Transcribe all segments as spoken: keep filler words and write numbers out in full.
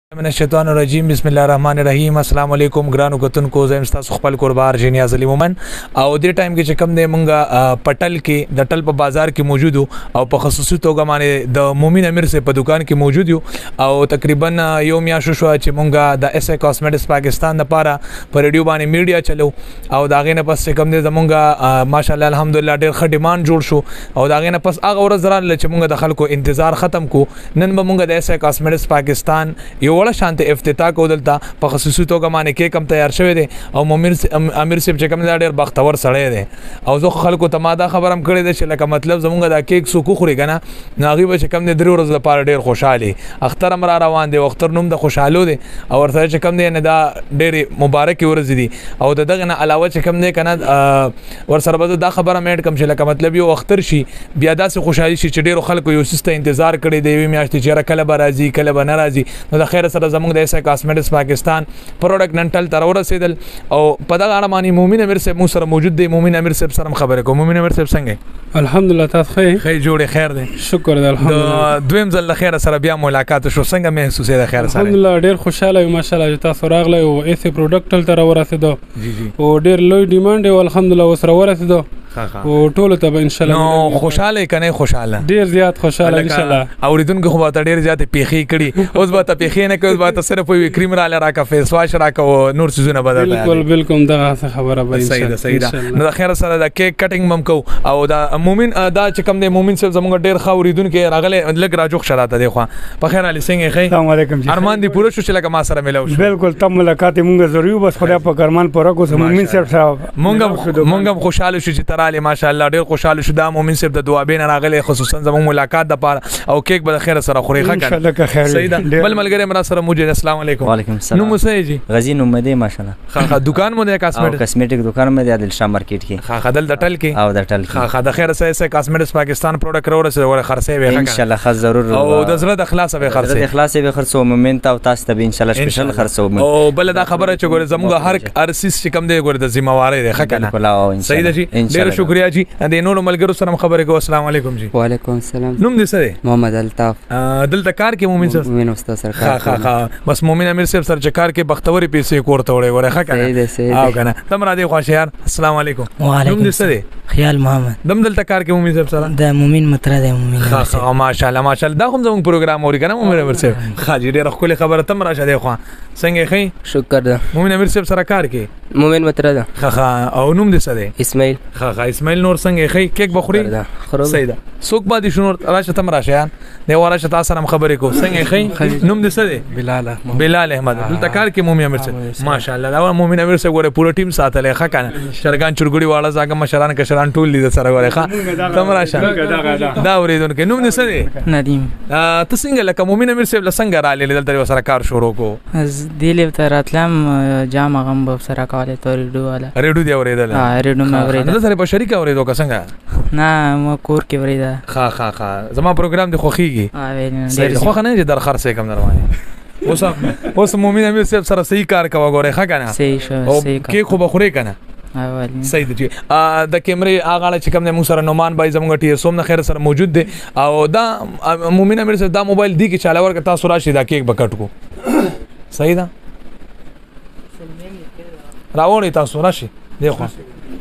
من الشیطان الرجیم بسم الله الرحمن الرحیم السلام علیکم ګرانو کتونکو زم تاسو خپل قربار جنیاز علی مومن او دې ټایم کې چې کوم دی مونږه پټل کې د ټل په بازار کې موجود او په خصوصي توګه باندې د مومن امیر سے په دکان کې موجود یو او تقریبا یو میاشت شو چې مونږه د اس ای کاسمیټکس پاکستان لپاره په ریډیو باندې میډیا چلو او دا غینه پس کوم دی زمونږه ماشاءالله الحمدلله ډېر ښه ډیماند جوړ شو او دا غینه پس هغه ورځ را چې مونږه د خلکو انتظار ختم کو نن به مونږه د اس ای کاسمیټکس پاکستان یو وړه شانت افتتاح کو دلته په خصوصي توګه باندې کې کم تیار شوی دی او امیر امیر صاحب چې کوم ډېر بختور سړی دی او زه خلکو ته ما دا خبرم کړی دی چې لکه مطلب زمونږ دا کیک سو کو خوري کنه ناغي به چې کوم دی درې ورځې لپاره ډېر خوشاله اختر امر روان دی اختر نوم د خوشاله دی او ورته چې کوم دی نه دا ډېر مبارک ورځ دی او دغه نه علاوه چې کوم دی کنه ور سره به دا خبره مېټ کم چې لکه مطلب یو اختر شي بیا داسې خوشحالي شي چې ډېر خلکو یو سیسته انتظار کړي دی وی میاشتې چې کله به راځي کله به نه راځي نو د خیر سره زمونږ د اس ای کاسمیټکس پاکستان پروډکټ نن ټل تر ورسېدل او په دغه اړه باندې مومن امیر صاحب مو سره موجود دی مومن امیر صاحب سره خبرې کوم مومن امیر صاحب څنګه الحمدلله تاسو ښه ښه جوړې خیر دی شکر دی الحمدلله دویم ځل خیر سره بیا ملاقات شو څنګه محسوس دی خیر سره الحمدلله ډېر خوشاله یم ماشاءالله چې تاسو راغلی او اس ای پروډکټ ټل تر ورسېدو جی جی او ډېر لوی ډیماند او الحمدلله وسره ورسېدو او ټول ته به ان شاء الله نو خوشاله کنه خوشاله ډېر زیات خوشاله ان شاء الله اوریدونکو خو به ډېر زیات پیخي کړي اوس به ته پیخي نه کوي به ته صرف وي کریم را لراکا فیس واش راکا او نور سيزونه بدل بالکل بالکل دا خبره به ان شاء الله صحیح ده صحیح ده نو خیر سره دا کیک کټینګ مم کو او دا مومن دا چې کوم دی مومن صاحب زموږ ډېر ښه اوریدونکو راغله لګ راجوخ شراته دی خو په خیر علي څنګه ښه السلام علیکم ارمان دی پوره شو چې لکه ما سره ملو شو بالکل تم ملاقات مونږ ضروري بس خدای په ګرمان پوره کو مومن صاحب صاحب مونږ مونږ خوشاله شو چې تراله ماشاءالله ډېر خوشاله شو دا مومن صاحب د دعابین راغله خصوصا زموږ ملاقات د پاره او کیک به خیر سره خوري ښه ان شاء الله که خیر صحیح ده بل ملګری مرا سره موجود السلام علیکم وعلیکم السلام نو مسئ جی غزی نومده ماشاءالله خا دکان مو د کاسمیټک کاسمیټک دکان مې د عادل شاه مارکیټ کې خا خدل د ټل کې او د ټل کې خا د خیر سره سره کاسمیټکس پاکستان پروډکټ ورسره ور خرڅې وي ان شاء الله خاص ضرور او د زړه د خلاص به خرڅې د خلاص به خرڅو مومنت او تاسو ته ان شاء الله سپیشل خرڅو او بل دا خبره چې ګوره زموږ هر ارسیس چې کم دی ګوره د ذمہواری دی ښه کنه صحیح ده جی ډیر شکریا جی د نور ملګرو سره خبرې کو السلام علیکم جی وعلیکم السلام نوم دې څه دی محمد الطاف دلته کار کې مومن صاحب مومن استاد سره کار خا خا بس مومن امیر صاحب سره چې کار کې بختوري پیسې کوړته وړي ګوره ښه کنه او کنه تم را دي خوښ یار السلام علیکم وعلیکم نوم دې څه دی خیال محمد دم دلته کار کې مومن صاحب سره د مومن متره د مومن خا خا ماشاءالله ماشاءالله دا کوم زموږ پروګرام اوري کنه مومن امیر صاحب خاجي ډېر خپل خبره تم راشه دی خو څنګه ښه شکر ده مومن امیر صاحب سره کار کې مومن متره ده خا خا او نوم دې څه دی اسماعیل خا خا اسماعیل نور څنګه ښه کیک بخوري صحیح ده څوک باندې شنو راشه تم راشه یار دی ورشه تاسو سره خبرې کو څنګه ښه نوم دې څه دی بلال بلال احمد دلته کار کې مومن امیر صاحب ماشاءالله دا مومن امیر صاحب ګوره پوره ټیم ساتل ښه کنه شرګان چرګړي والا زاګه مشران کشران ټول دي سره ګوره ښه تم راشه دا اوریدونکو نوم دې څه دی ندیم ته څنګه لکه مومن امیر صاحب څنګه را لید دلته سره کار شروع کو از دیلې تر اتلم جام غم به سره کاله تور ډو والا ریډو دی اوریدل ها ریډو مې اوریدل نو سره په شریک اوریدو که څنګه نه مو کور کې اوریدل خا خا خا زما پروګرام دی خوخیږي ها ویل ډېر خو نه چې در خرڅه کم دروانه اوس اوس مومن امیر صاحب سره صحیح کار کوي ګوره ښه کنه صحیح شو صحیح کې خو بخوري کنه صحیح دی د کیمرې هغه چې کوم نه مو سره نومان بای زموږ ټي اس اوم نه خیر سره موجود دی او دا مومن امیر صاحب دا موبایل دی کې چاله ورک تاسو راشي دا کیک بکټ کو صحیح ده راوړی تاسو راشي دی خو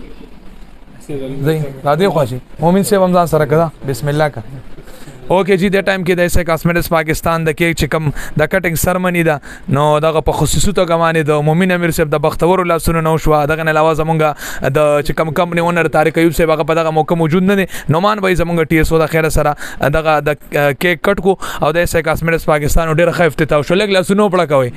زين را دی خو شي مومن صاحب هم ځان سره کړه بسم الله کا اوکے جی د ټایم کې د اس ای کاسمیټکس پاکستان د کیک چې کم د کټینګ سرمنی ده نو دغه په خصوصي توګه باندې د مومن امیر صاحب د بختور لاسونو نو شو دغه نه علاوه زمونږ د چې کم کمپنی اونر طارق ایوب صاحب هغه په دغه موقع موجود نه دي نومان وای زمونږ ټي اس او د خیر سره دغه د کیک کټ کو او د اس ای کاسمیټکس پاکستان ډیر ښه افتتاح شو لګ لاسونو پړه کوي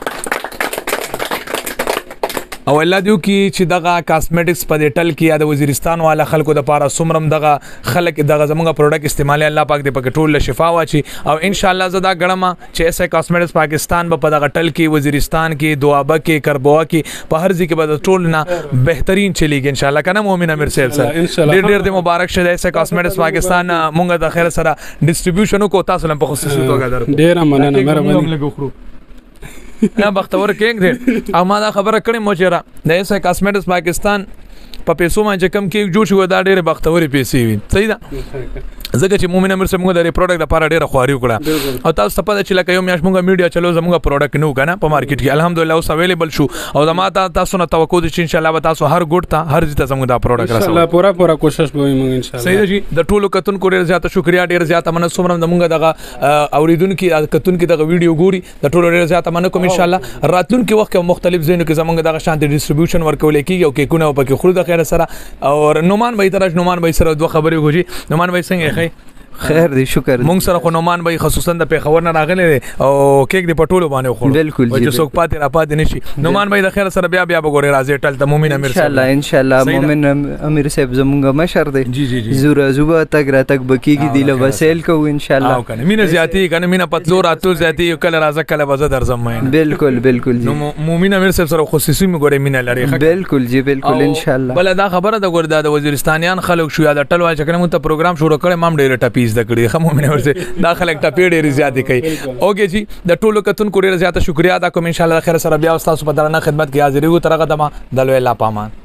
او الله دیو کی چې دغه کاسمیټکس په ډیټل کې د وزیرستان والا خلکو د پاره سمرم دغه خلک دغه زموږه پروډکټ استعمال الله پاک دې پکې ټول له شفا واچي او ان شاء الله زدا غړما چې اس ای کاسمیټکس پاکستان په دغه ټل کې وزیرستان کې دوابه کې کربوا کې په هر ځای کې به ټول نه بهترین چلیږي ان شاء الله کنه مومن امیر صاحب سره ډېر ډېر د مبارک شه اس ای کاسمیټکس پاکستان مونږه د خیر سره ډیسټریبیوشن کو تاسو لپاره خصوصي توګه درو ډېر مننه مهرباني نه بختور کېنګ دې او ما دا خبره کړې مو چې را د اس ای کاسمیټکس پاکستان په پیسو باندې کم کیک جوړ شو دا ډېر بختوري پیسې وي صحیح ده ځکه چې مومن امیر سره موږ د پروډکټ لپاره ډېره خواري وکړه او تاسو ته پته چې لکه یو میاشت موږ میډیا چلو زموږ پروډکټ نو کنه په مارکیټ کې الحمدلله اوس اویلیبل شو او زما تاسو نه توقع دي چې ان شاء الله تاسو هر ګډ ته هر ځای ته زموږ دا پروډکټ راسو ان شاء الله پورا پورا کوشش به موږ ان شاء الله صحیح ده جی د ټولو کتونکو ډېر زیاته شکریا ډېر زیاته مننه څومره زموږ دغه اوریدونکو کتونکو دغه ویډیو ګوري د ټولو ډېر زیاته مننه کوم ان شاء الله راتلونکي وخت کې مختلف ځایونو کې زموږ دغه شانتي ډیسټریبیوشن ورکول کیږي او کې کونه په کې خرو د خیر سره او نومان به ترج نومان به سره دوه خبرې وږي نومان به څنګه ښه خیر دی شکر مونږ سره خو نومان به خصوصا د پیښور نه راغلی او کیک دی پټولو باندې خو بالکل جی چې څوک پاتې را پاتې نشي نومان به د خیر سره بیا بیا وګوري راځي ټل ته مومن امیر ان شاء الله ان شاء الله مومن امیر صاحب زمونږ مشر دی جی جی جی زوره زوبه تک را تک بکیږي دی له وسیل کو ان شاء الله او کنه مینه زیاتی کنه مینه پتلو راتو زیاتی کله راځه کله بزه درځم مې بالکل بالکل جی مومن امیر صاحب سره خصوصي می ګوري مینه لري بالکل جی بالکل ان شاء الله بل دا خبره د ګور د وزیرستانیان خلک شو یا د ټل وای چې کنه مونږ ته پروګرام شروع کړي مام ډېر ټاپیز د کړي خمو ورته دا خلک ټپې ډېرې زیاتې کوي اوکې جی د ټولو کتونکو ډېره زیاته شکریا ادا کوم ان شاء الله خیر سره بیا تاسو په درنه خدمت کې حاضر یو تر هغه دمه د لوی الله پامان